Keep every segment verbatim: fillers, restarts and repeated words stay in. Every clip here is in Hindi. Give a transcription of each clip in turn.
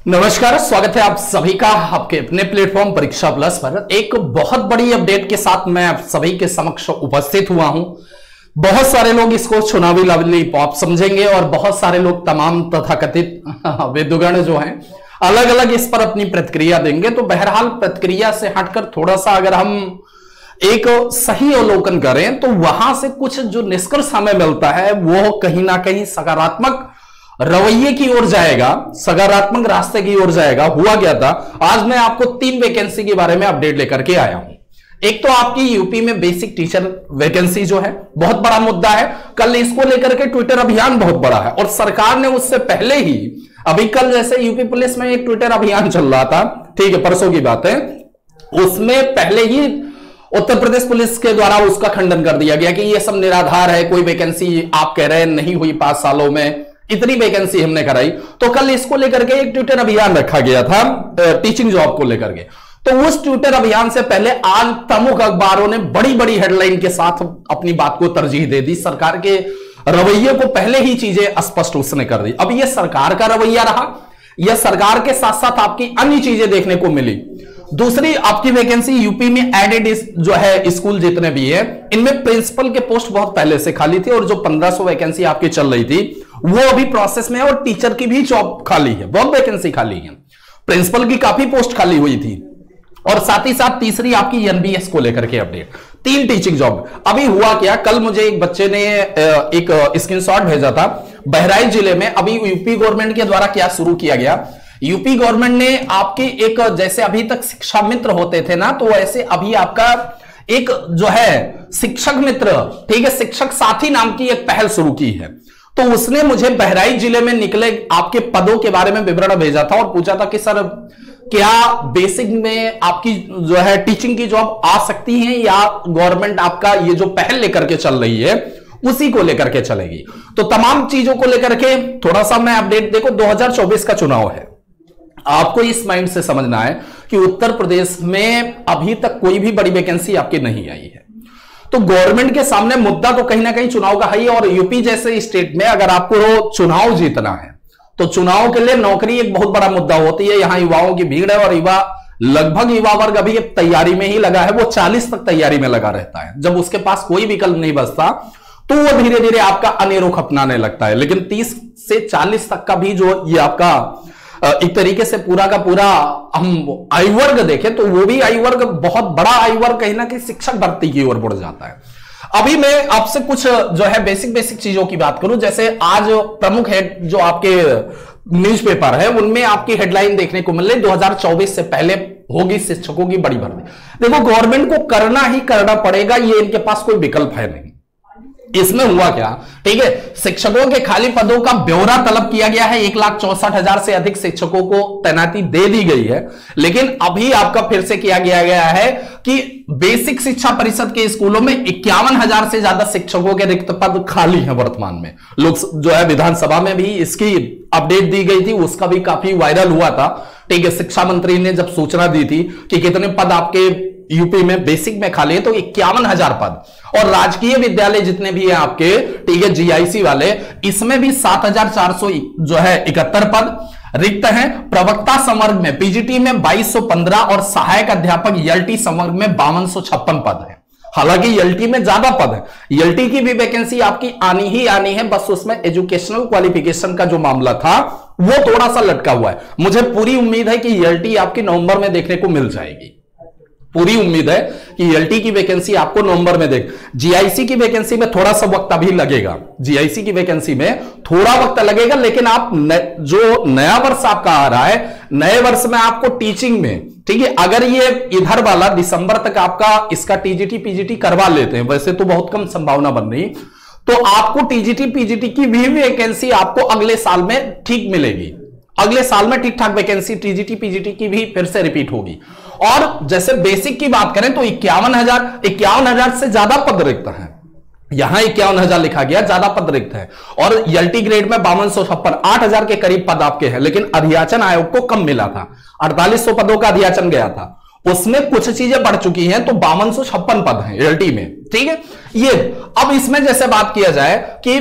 नमस्कार, स्वागत है आप सभी का आपके अपने प्लेटफॉर्म परीक्षा प्लस पर। एक बहुत बड़ी अपडेट के साथ मैं आप सभी के समक्ष उपस्थित हुआ हूं। बहुत सारे लोग इसको चुनावी लॉलीपॉप समझेंगे और बहुत सारे लोग तमाम तथाकथित विद्वान जो हैं अलग अलग इस पर अपनी प्रतिक्रिया देंगे। तो बहरहाल प्रतिक्रिया से हटकर थोड़ा सा अगर हम एक सही अवलोकन करें तो वहां से कुछ जो निष्कर्ष हमें मिलता है वो कहीं ना कहीं सकारात्मक रवैये की ओर जाएगा, सकारात्मक रास्ते की ओर जाएगा। हुआ क्या था, आज मैं आपको तीन वैकेंसी के बारे में अपडेट लेकर के आया हूं। एक तो आपकी यूपी में बेसिक टीचर वैकेंसी जो है बहुत बड़ा मुद्दा है। कल इसको लेकर के ट्विटर अभियान बहुत बड़ा है और सरकार ने उससे पहले ही अभी कल जैसे यूपी पुलिस में एक ट्विटर अभियान चल रहा था, ठीक है, परसों की बात है, उसमें पहले ही उत्तर प्रदेश पुलिस के द्वारा उसका खंडन कर दिया गया कि ये सब निराधार है, कोई वैकेंसी आप कह रहे हैं नहीं हुई पांच सालों में, इतनी वैकेंसी हमने कराई। तो कल इसको लेकर के एक ट्विटर अभियान रखा गया था टीचिंग जॉब को लेकर के। तो उस ट्विटर अभियान से पहले आज प्रमुख अखबारों ने बड़ी बड़ी हेडलाइन के साथ अपनी बात को तरजीह दे दी। सरकार के रवैये को पहले ही चीजें स्पष्ट उसने कर दी। अब यह सरकार का रवैया रहा, यह सरकार के साथ साथ आपकी अन्य चीजें देखने को मिली। दूसरी आपकी वैकेंसी यूपी में एडेड जो है स्कूल जितने भी है इनमें प्रिंसिपल के पोस्ट बहुत पहले से खाली थे और जो पंद्रह सौ वैकेंसी आपकी चल रही थी वो अभी प्रोसेस में है और टीचर की भी जॉब खाली है, बहुत वैकेंसी खाली है। प्रिंसिपल की काफी पोस्ट खाली हुई थी और साथ ही साथ तीसरी आपकी एनबीएस को लेकर के अपडेट, तीन टीचिंग जॉब। अभी हुआ क्या, कल मुझे एक बच्चे ने एक स्क्रीनशॉट भेजा था बहराइच जिले में अभी यूपी गवर्नमेंट के द्वारा क्या शुरू किया गया। यूपी गवर्नमेंट ने आपके एक जैसे अभी तक शिक्षा मित्र होते थे ना, तो ऐसे अभी आपका एक जो है शिक्षक मित्र, ठीक है, शिक्षक साथी नाम की एक पहल शुरू की है। तो उसने मुझे बहराइच जिले में निकले आपके पदों के बारे में विवरण भेजा था और पूछा था कि सर क्या बेसिक में आपकी जो है टीचिंग की जॉब आ सकती है या गवर्नमेंट आपका ये जो पहल लेकर के चल रही है उसी को लेकर के चलेगी। तो तमाम चीजों को लेकर के थोड़ा सा मैं अपडेट, देखो दो हज़ार चौबीस का चुनाव है, आपको इस माइंड से समझना है कि उत्तर प्रदेश में अभी तक कोई भी बड़ी वैकेंसी आपकी नहीं आई है। तो गवर्नमेंट के सामने मुद्दा तो कहीं ना कहीं चुनाव का है ही और यूपी जैसे स्टेट में अगर आपको चुनाव जीतना है तो चुनाव के लिए नौकरी एक बहुत बड़ा मुद्दा होती है। यहां युवाओं की भीड़ है और युवा लगभग युवा वर्ग अभी तैयारी में ही लगा है, वो चालीस तक तैयारी में लगा रहता है। जब उसके पास कोई विकल्प नहीं बचता तो वो धीरे धीरे आपका अन्य रुख अपनाने लगता है। लेकिन तीस से चालीस तक का भी जो ये आपका एक तरीके से पूरा का पूरा हम आयु वर्ग देखें तो वो भी आयु वर्ग बहुत बड़ा आयु वर्ग कहीं ना कहीं शिक्षक भर्ती की ओर बढ़ जाता है। अभी मैं आपसे कुछ जो है बेसिक बेसिक चीजों की बात करूं, जैसे आज प्रमुख हेड जो आपके न्यूज़पेपर है उनमें आपकी हेडलाइन देखने को मिल रही दो हज़ार चौबीस से पहले होगी शिक्षकों की बड़ी भर्ती। देखो गवर्नमेंट को करना ही करना पड़ेगा, ये इनके पास कोई विकल्प है नहीं। इसमें हुआ क्या, ठीक है, शिक्षकों के खाली पदों का ब्यौरा तलब किया गया है, एक लाख चौसठ हजार से अधिक शिक्षकों को तैनाती दे दी गई है। लेकिन अभी आपका फिर से किया गया गया है कि बेसिक शिक्षा परिषद के स्कूलों में इक्यावन हजार से ज्यादा शिक्षकों के रिक्त पद खाली हैं वर्तमान में। लोग जो है विधानसभा में भी इसकी अपडेट दी गई थी, उसका भी काफी वायरल हुआ था, ठीक है। शिक्षा मंत्री ने जब सूचना दी थी कि कितने पद आपके यूपी में बेसिक में खाली है तो इक्यावन हजार पद, और राजकीय विद्यालय जितने भी हैं आपके, ठीक है, जीआईसी वाले, इसमें भी सात हजार चार सौ जो है इकहत्तर पद रिक्त हैं। प्रवक्ता संवर्ग में पीजीटी में बाईस सौ पंद्रह और सहायक अध्यापक एलटी संवर्ग में बावन सौ छप्पन पद है। हालांकि एलटी में ज्यादा पद है, एलटी की भी वैकेंसी आपकी आनी ही आनी है, बस उसमें एजुकेशनल क्वालिफिकेशन का जो मामला था वो थोड़ा सा लटका हुआ है। मुझे पूरी उम्मीद है कि एलटी आपकी नवंबर में देखने को मिल जाएगी, पूरी उम्मीद है कि एलटी की वैकेंसी आपको नवंबर में देख। जीआईसी की वैकेंसी में थोड़ा सा वक्त अभी लगेगा, जीआईसी की वैकेंसी में थोड़ा वक्त लगेगा, लेकिन आप न, जो नया वर्ष आपका आ रहा है, नए वर्ष में आपको टीचिंग में, ठीक है, अगर ये इधर वाला दिसंबर तक आपका इसका टीजीटी पीजीटी करवा लेते हैं, वैसे तो बहुत कम संभावना बन रही, तो आपको टीजीटी पीजीटी की भी वैकेंसी आपको अगले साल में ठीक मिलेगी। अगले साल में ठीक ठाक वैकेंसी टीजीटी पीजीटी की भी फिर से रिपीट होगी। और जैसे बेसिक की बात करें तो इक्यावन हजार इक्यावन हजार से ज्यादा पद रिक्त हैं, यहां इक्यावन हजार लिखा गया, ज्यादा पद रिक्त है। और एलटी ग्रेड में बावन सौ छप्पन आठ हजार के करीब पद आपके हैं। लेकिन अधियाचन आयोग को कम मिला था, अड़तालीस सौ पदों का अधियाचन गया था, उसमें कुछ चीजें बढ़ चुकी हैं, तो बावन सौ छप्पन पद हैं एलटी में, ठीक है। ये अब इसमें जैसे बात किया जाए कि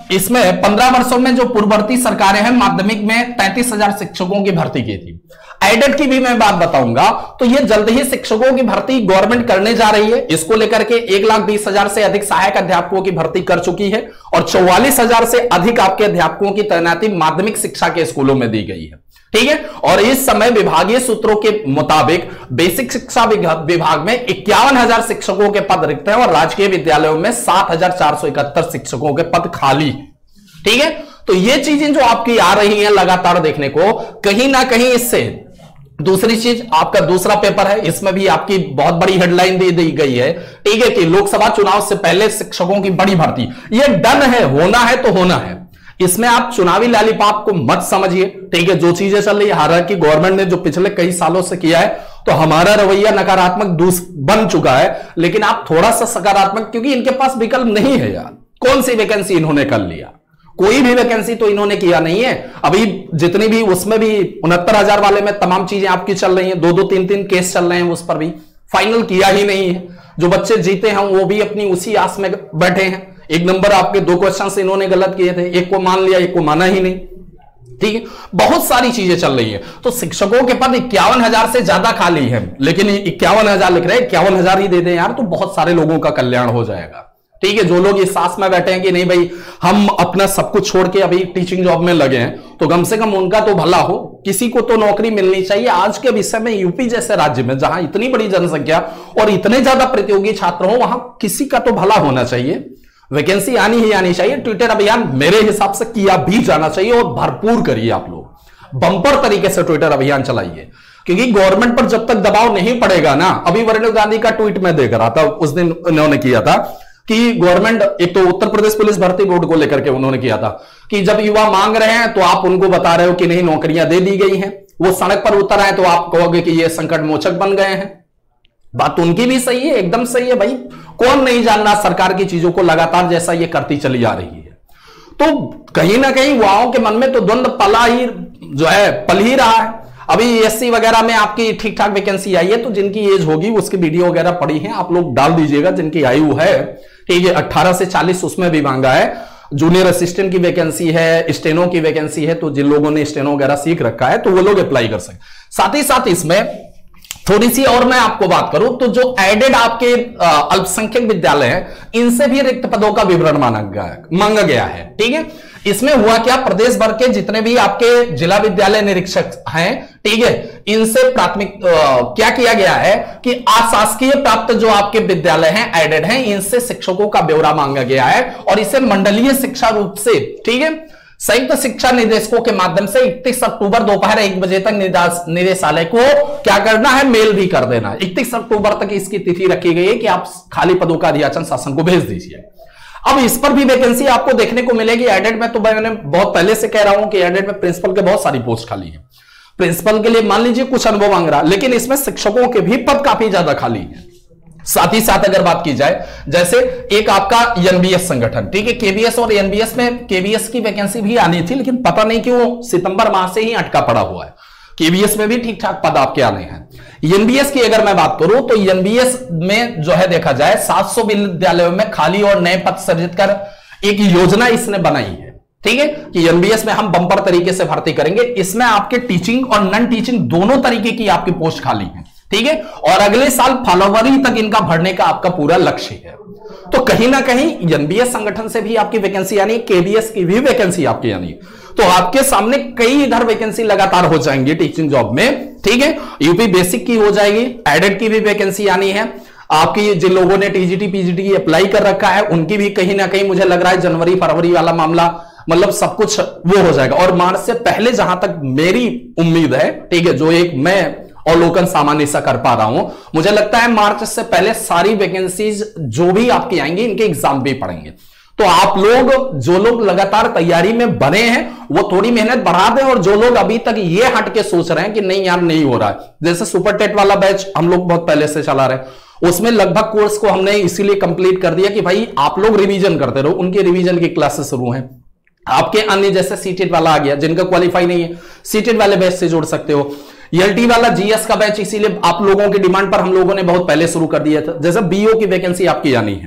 इसमें पंद्रह वर्षों में जो पूर्ववर्ती सरकारें हैं माध्यमिक में तैंतीस हजार शिक्षकों की भर्ती की थी। एडेड की भी मैं बात बताऊंगा, तो ये जल्द ही शिक्षकों की भर्ती गवर्नमेंट करने जा रही है। इसको लेकर के एक लाख बीस हजार से अधिक सहायक अध्यापकों की भर्ती कर चुकी है और चौवालीस हजार से अधिक आपके अध्यापकों की तैनाती माध्यमिक शिक्षा के स्कूलों में दी गई है। ठीक है, और इस समय विभागीय सूत्रों के मुताबिक बेसिक शिक्षा विभाग में इक्यावन हजार शिक्षकों के पद रिक्त हैं और राजकीय विद्यालयों में सात हजार चार सौ इकहत्तर शिक्षकों के पद खाली हैं। ठीक है, तो ये चीजें जो आपकी आ रही हैं लगातार देखने को, कहीं ना कहीं इससे दूसरी चीज आपका दूसरा पेपर है, इसमें भी आपकी बहुत बड़ी हेडलाइन दे दी गई है। ठीक है, कि लोकसभा चुनाव से पहले शिक्षकों की बड़ी भर्ती, ये डन है, होना है तो होना है। इसमें आप चुनावी लॉलीपॉप को मत समझिए। ठीक है, जो चीजें चल रही है, हालांकि गवर्नमेंट ने जो पिछले कई सालों से किया है, तो हमारा रवैया नकारात्मक बन चुका है, लेकिन आप थोड़ा सा सकारात्मक, क्योंकि इनके पास विकल्प नहीं है यार। कौन सी वैकेंसी इन्होंने कर लिया? कोई भी वैकेंसी तो इन्होंने किया नहीं है। अभी जितनी भी उसमें भी उनहत्तर हजार वाले में तमाम चीजें आपकी चल रही हैं, दो दो तीन तीन केस चल रहे हैं, उस पर भी फाइनल किया ही नहीं है। जो बच्चे जीते हैं वो भी अपनी उसी आस में बैठे हैं। एक नंबर आपके दो क्वेश्चन से इन्होंने गलत किए थे, एक को मान लिया, एक को माना ही नहीं। ठीक है, बहुत सारी चीजें चल रही है। तो शिक्षकों के पद इक्यावन हजार से ज्यादा खाली है, लेकिन इक्यावन हजार लिख रहे हैं, इक्यावन हजार ही दे दें यार, तो बहुत सारे लोगों का कल्याण हो जाएगा। ठीक है, जो लोग इस सास में बैठे हैं कि नहीं भाई हम अपना सब कुछ छोड़ के अभी टीचिंग जॉब में लगे हैं, तो कम से कम उनका तो भला हो, किसी को तो नौकरी मिलनी चाहिए। आज के विषय में यूपी जैसे राज्य में जहां इतनी बड़ी जनसंख्या और इतने ज्यादा प्रतियोगी छात्र हो, वहां किसी का तो भला होना चाहिए। वैकेंसी आनी ही आनी चाहिए। ट्विटर अभियान मेरे हिसाब से किया भी जाना चाहिए और भरपूर करिए आप लोग, बंपर तरीके से ट्विटर अभियान चलाइए, क्योंकि गवर्नमेंट पर जब तक दबाव नहीं पड़ेगा ना। अभी वरुण गांधी का ट्वीट में देख रहा था, उस दिन उन्होंने किया था कि गवर्नमेंट, एक तो उत्तर प्रदेश पुलिस भर्ती बोर्ड को लेकर के उन्होंने किया था कि जब युवा मांग रहे हैं तो आप उनको बता रहे हो कि नहीं नौकरियां दे दी गई हैं, वो सड़क पर उतर आए तो आप कहोगे कि ये संकट मोचक बन गए हैं। बात उनकी भी सही है, एकदम सही है भाई। कौन नहीं जान रहा सरकार की चीजों को लगातार जैसा ये करती चली जा रही है। तो कहीं ना कहीं युवाओं के मन में तो द्वंद्व पला ही जो है पल ही रहा है। अभी एससी वगैरह में आपकी ठीक ठाक वैकेंसी आई है, तो जिनकी एज होगी उसकी वीडियो वगैरह पड़ी है, आप लोग डाल दीजिएगा। जिनकी आयु है ठीक है अट्ठारह से चालीस, उसमें भी मांगा है। जूनियर असिस्टेंट की वैकेंसी है, स्टेनो की वैकेंसी है, तो जिन लोगों ने स्टेनो वगैरह सीख रखा है तो वो लोग अप्लाई कर सकते। साथ ही साथ इसमें थोड़ी सी और मैं आपको बात करूं तो जो एडेड आपके अल्पसंख्यक विद्यालय हैं, इनसे भी रिक्त पदों का विवरण मांगा गया मांगा गया है। ठीक है, इसमें हुआ क्या, प्रदेश भर के जितने भी आपके जिला विद्यालय निरीक्षक हैं, ठीक है, इनसे प्राथमिक क्या किया गया है कि अशासकीय प्राप्त जो आपके विद्यालय हैं एडेड हैं, इनसे शिक्षकों का ब्यौरा मांगा गया है और इसे मंडलीय शिक्षा रूप से, ठीक है, संयुक्त शिक्षा निदेशकों के माध्यम से इकतीस अक्टूबर दोपहर एक बजे तक निदेशालय को क्या करना है, मेल भी कर देना है। इकतीस अक्टूबर तक इसकी तिथि रखी गई है कि आप खाली पदों का अधियाचन शासन को भेज दीजिए। अब इस पर भी वैकेंसी आपको देखने को मिलेगी। एडेड में तो मैंने बहुत पहले से कह रहा हूं कि एडेड में प्रिंसिपल के बहुत सारी पोस्ट खाली है। प्रिंसिपल के लिए मान लीजिए कुछ अनुभव मांग रहा, लेकिन इसमें शिक्षकों के भी पद काफी ज्यादा खाली है। साथ ही साथ अगर बात की जाए, जैसे एक आपका एनबीएस संगठन, ठीक है, केबीएस और एनबीएस में केबीएस की वैकेंसी भी आनी थी, लेकिन पता नहीं क्यों सितंबर माह से ही अटका पड़ा हुआ है। केबीएस में भी ठीक ठाक पद आपके आने हैं। एनबीएस की अगर मैं बात करूं तो एनबीएस में जो है देखा जाए सात सौ विद्यालयों में खाली और नए पद सृजित कर एक योजना इसने बनाई है। ठीक है, कि एनबीएस में हम बंपर तरीके से भर्ती करेंगे। इसमें आपके टीचिंग और नॉन टीचिंग दोनों तरीके की आपकी पोस्ट खाली है। ठीक है, और अगले साल फरवरी तक इनका भरने का आपका पूरा लक्ष्य है। तो कहीं ना कहीं एनबीएस संगठन से भी आपकी वैकेंसी आनी, केबीएस की भी वैकेंसी आपकी आनी, तो आपके सामने कई इधर वैकेंसी लगातार हो जाएंगी टीचिंग जॉब में। ठीक है, यूपी बेसिक की हो जाएगी, एडेड की भी वैकेंसी आनी है। आपकी जिन लोगों ने टीजीटी पीजीटी अप्लाई कर रखा है उनकी भी कहीं ना कहीं मुझे लग रहा है जनवरी फरवरी वाला मामला मतलब सब कुछ वो हो जाएगा। और मार्च से पहले जहां तक मेरी उम्मीद है, ठीक है, जो एक मैं अवलोकन सामान्य सा कर पा रहा हूं, मुझे लगता है मार्च से पहले सारी वैकेंसीज जो भी आपकी आएंगी इनके एग्जाम भी पड़ेंगे। तो आप लोग जो लोग लगातार तैयारी में बने हैं वो थोड़ी मेहनत बढ़ा दें, और जो लोग अभी तक ये हट के सोच रहे हैं कि नहीं यार नहीं हो रहा है, जैसे सुपर टेट वाला बैच हम लोग बहुत पहले से चला रहे हैं, उसमें लगभग कोर्स को हमने इसीलिए कंप्लीट कर दिया कि भाई आप लोग रिवीजन करते रहो। उनके रिवीजन की क्लासेस शुरू हैं। आपके अन्य जैसे सीटेट वाला आ गया, जिनका क्वालिफाई नहीं है सीटेट वाले बैच से जोड़ सकते हो। एलटी वाला जीएस का बैच इसीलिए आप लोगों की डिमांड पर हम लोगों ने बहुत पहले शुरू कर दिया था। जैसे बीओ की वैकेंसी आपकी आनी है,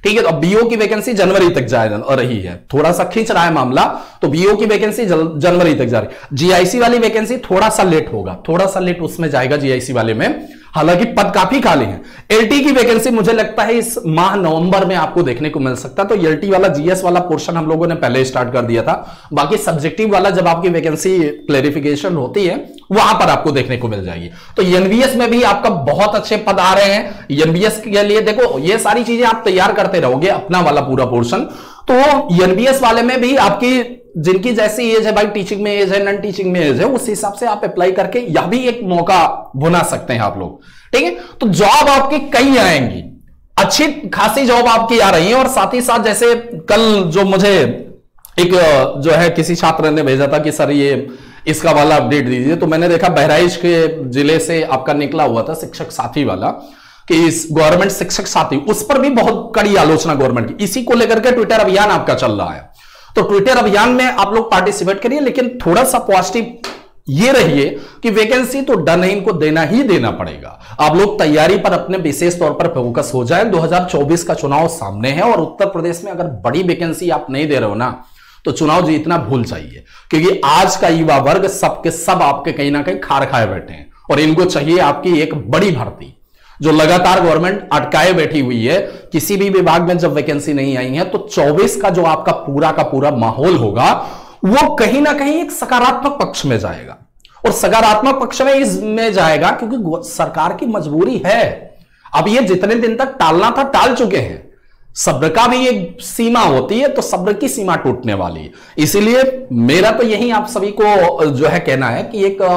ठीक है। तो बीओ की वैकेंसी जनवरी तक जा रही है, थोड़ा सा खींच रहा है मामला, तो बीओ की वैकेंसी जनवरी तक जा रही है। जीआईसी वाली वैकेंसी थोड़ा सा लेट होगा, थोड़ा सा लेट उसमें जाएगा जीआईसी वाले में, हालांकि पद काफी खाली हैं। एलटी की वैकेंसी मुझे लगता है इस माह नवंबर में आपको देखने को मिल सकता है। तो एलटी वाला जीएस वाला पोर्शन हम लोगों ने पहले स्टार्ट कर दिया था, बाकी सब्जेक्टिव वाला जब आपकी वैकेंसी क्लेरिफिकेशन होती है वहां पर आपको देखने को मिल जाएगी। तो एनवीएस में भी आपका बहुत अच्छे पद आ रहे हैं। एनवीएस के लिए देखो ये सारी चीजें आप तैयार करते रहोगे अपना वाला पूरा पोर्शन, तो एनवीएस वाले में भी आपकी जिनकी जैसी एज है भाई, टीचिंग में एज है, नॉन टीचिंग में एज है, उस हिसाब से आप अप्लाई करके यह भी एक मौका बुना सकते हैं आप लोग। ठीक है, तो जॉब आपकी कई आएंगी, अच्छी खासी जॉब आपकी आ रही है। और साथ ही साथ जैसे कल जो मुझे एक जो है किसी छात्र ने भेजा था कि सर ये इसका वाला अपडेट दीजिए, तो मैंने देखा बहराइच के जिले से आपका निकला हुआ था शिक्षक साथी वाला कि इस गवर्नमेंट शिक्षक साथी, उस पर भी बहुत कड़ी आलोचना गवर्नमेंट की, इसी को लेकर के ट्विटर अभियान आपका चल रहा है। तो ट्विटर अभियान में आप लोग पार्टिसिपेट करिए, लेकिन थोड़ा सा पॉजिटिव ये रहिए कि वैकेंसी तो डन है, इनको देना ही देना पड़ेगा। आप लोग तैयारी पर अपने विशेष तौर पर फोकस हो जाए। दो हज़ार चौबीस का चुनाव सामने है और उत्तर प्रदेश में अगर बड़ी वैकेंसी आप नहीं दे रहे हो ना, तो चुनाव जीतना भूल जाइए, क्योंकि आज का युवा वर्ग सबके सब आपके कहीं ना कहीं खार खाए बैठे हैं और इनको चाहिए आपकी एक बड़ी भर्ती, जो लगातार गवर्नमेंट अटकाए बैठी हुई है। किसी भी विभाग में जब वैकेंसी नहीं आई है, तो चौबीस का जो आपका पूरा का पूरा माहौल होगा वो कहीं ना कहीं एक सकारात्मक पक्ष में जाएगा। और सकारात्मक पक्ष में इसमें जाएगा क्योंकि सरकार की मजबूरी है। अब ये जितने दिन तक टालना था टाल चुके हैं, सब्र का भी एक सीमा होती है, तो सब्र की सीमा टूटने वाली है। इसीलिए मेरा तो यही आप सभी को जो है कहना है कि एक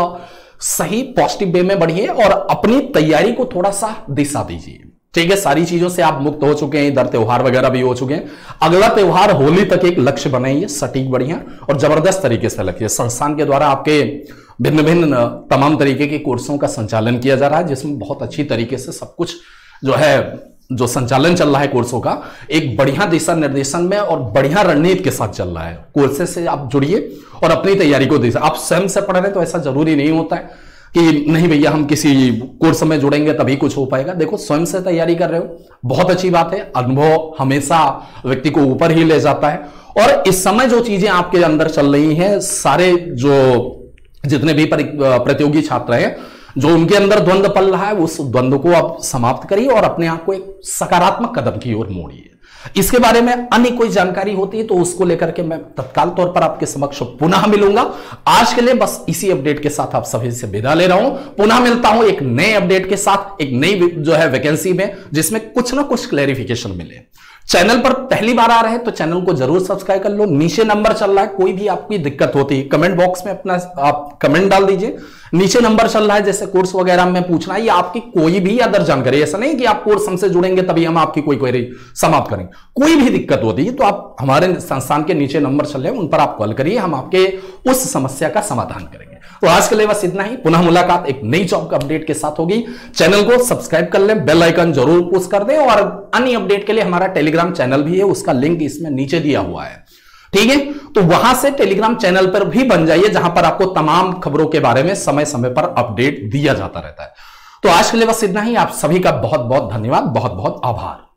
सही पॉजिटिव वे में बढ़िए और अपनी तैयारी को थोड़ा सा दिशा दीजिए। ठीक है, सारी चीजों से आप मुक्त हो चुके हैं, इधर त्योहार वगैरह भी हो चुके हैं। अगला त्योहार होली तक एक लक्ष्य बनाइए, सटीक बढ़िया और जबरदस्त तरीके से लखिए। संस्थान के द्वारा आपके भिन्न भिन्न तमाम तरीके के कोर्सों का संचालन किया जा रहा है, जिसमें बहुत अच्छी तरीके से सब कुछ जो है जो संचालन चल रहा है कोर्सों का, एक बढ़िया दिशा निर्देशन में और बढ़िया रणनीति के साथ चल रहा है। कोर्सेज से आप जुड़िए और अपनी तैयारी को दिशा, आप स्वयं से पढ़ रहे तो ऐसा जरूरी नहीं होता है कि नहीं भैया हम किसी कोर्स में जुड़ेंगे तभी कुछ हो पाएगा। देखो स्वयं से तैयारी कर रहे हो, बहुत अच्छी बात है। अनुभव हमेशा व्यक्ति को ऊपर ही ले जाता है। और इस समय जो चीजें आपके अंदर चल रही हैं, सारे जो जितने भी प्रतियोगी छात्र हैं, जो उनके अंदर द्वंद्व पल रहा है, उस द्वंद्व को आप समाप्त करिए और अपने आप को एक सकारात्मक कदम की ओर मोड़िए। इसके बारे में अन्य कोई जानकारी होती है तो उसको लेकर के मैं तत्काल तौर पर आपके समक्ष पुनः मिलूंगा। आज के लिए बस इसी अपडेट के साथ आप सभी से विदा ले रहा हूं। पुनः मिलता हूं एक नए अपडेट के साथ, एक नई जो है वैकेंसी में, जिसमें कुछ ना कुछ क्लैरिफिकेशन मिले। चैनल पर पहली बार आ रहे हैं तो चैनल को जरूर सब्सक्राइब कर लो। नीचे नंबर चल रहा है, कोई भी आपकी दिक्कत होती है कमेंट बॉक्स में अपना आप कमेंट डाल दीजिए। नीचे नंबर चल रहा है, जैसे कोर्स वगैरह में पूछना है या आपकी कोई भी अदर जानकारी, ऐसा नहीं कि आप कोर्स हमसे जुड़ेंगे तभी हम आपकी कोई क्वेरी समाप्त करेंगे। कोई भी दिक्कत होती है तो आप हमारे संस्थान के नीचे नंबर चल रहे हैं, उन पर आप कॉल करिए, हम आपके उस समस्या का समाधान करेंगे। तो आज के लिए बस इतना ही। पुनः मुलाकात एक नई जॉब अपडेट के साथ होगी। चैनल को सब्सक्राइब कर लें, बेल आइकन जरूर पुश कर दें और अन्य अपडेट के लिए हमारा टेलीग्राम चैनल भी है, उसका लिंक इसमें नीचे दिया हुआ है। ठीक है, तो वहां से टेलीग्राम चैनल पर भी बन जाइए, जहां पर आपको तमाम खबरों के बारे में समय समय पर अपडेट दिया जाता रहता है। तो आज के लिए बस इतना ही। आप सभी का बहुत बहुत धन्यवाद, बहुत बहुत आभार।